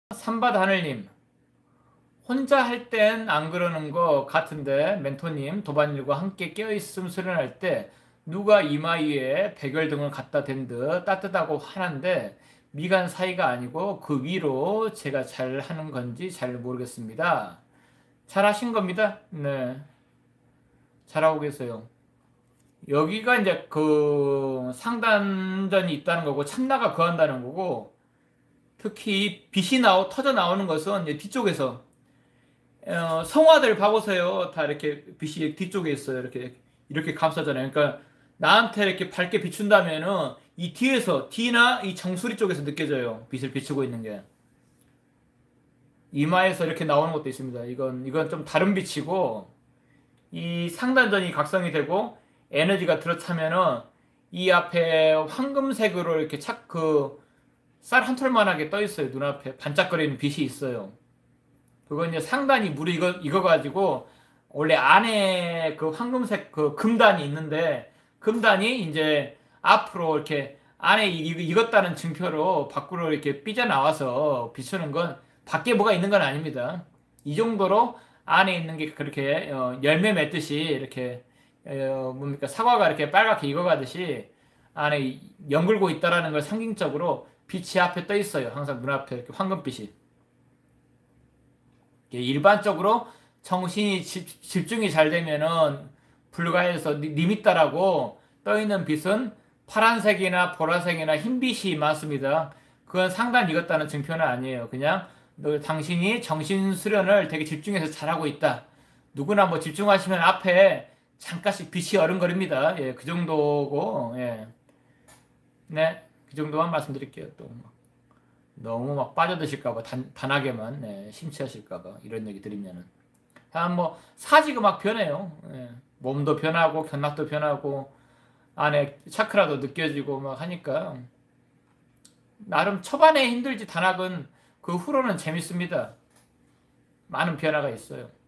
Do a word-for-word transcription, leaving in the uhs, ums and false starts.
삼밭 하늘님, 혼자 할 땐 안 그러는 거 같은데 멘토님 도반일과 함께 깨어있음 수련할 때 누가 이마 위에 백열등을 갖다 댄 듯 따뜻하고 환한데 미간 사이가 아니고 그 위로 제가 잘 하는 건지 잘 모르겠습니다. 잘 하신 겁니다. 네, 잘하고 계세요. 여기가 이제 그 상단전이 있다는 거고 참나가 거한다는 거고, 특히 빛이 나오 터져 나오는 것은 이제 뒤쪽에서 어, 성화들 봐보세요. 다 이렇게 빛이 뒤쪽에 있어요. 이렇게 이렇게 감싸잖아요. 그러니까 나한테 이렇게 밝게 비춘다면은 이 뒤에서 뒤나 이 정수리 쪽에서 느껴져요. 빛을 비추고 있는 게. 이마에서 이렇게 나오는 것도 있습니다. 이건 이건 좀 다른 빛이고, 이 상단전이 각성이 되고 에너지가 들어차면은 이 앞에 황금색으로 이렇게 착 그 쌀 한 톨만하게 떠 있어요. 눈앞에 반짝거리는 빛이 있어요. 그건 이제 상단이 물이 익어, 익어가지고 원래 안에 그 황금색 그 금단이 있는데, 금단이 이제 앞으로 이렇게 안에 익- 익었다는 증표로 밖으로 이렇게 삐져나와서 비추는 건 밖에 뭐가 있는 건 아닙니다. 이 정도로 안에 있는 게 그렇게 어, 열매 맺듯이 이렇게 어, 뭡니까 사과가 이렇게 빨갛게 익어가듯이 안에 연글고 있다라는 걸 상징적으로 빛이 앞에 떠 있어요. 항상 눈앞에 이렇게 황금빛이. 일반적으로 정신이 집, 집중이 잘 되면은 불가에서 리미따라고 떠 있는 빛은 파란색이나 보라색이나 흰빛이 많습니다. 그건 상단 익었다는 증표는 아니에요. 그냥 너 당신이 정신 수련을 되게 집중해서 잘하고 있다. 누구나 뭐 집중하시면 앞에 잠깐씩 빛이 어른거립니다. 예, 그 정도고, 예. 네, 그 정도만 말씀드릴게요. 또 너무 막 빠져드실까봐, 단, 단하게만, 네, 심취하실까봐, 이런 얘기 드리면은. 한 뭐, 사지가 막 변해요. 예. 몸도 변하고, 견락도 변하고, 안에 차크라도 느껴지고 막 하니까. 나름 초반에 힘들지, 단학은 그 후로는 재밌습니다. 많은 변화가 있어요.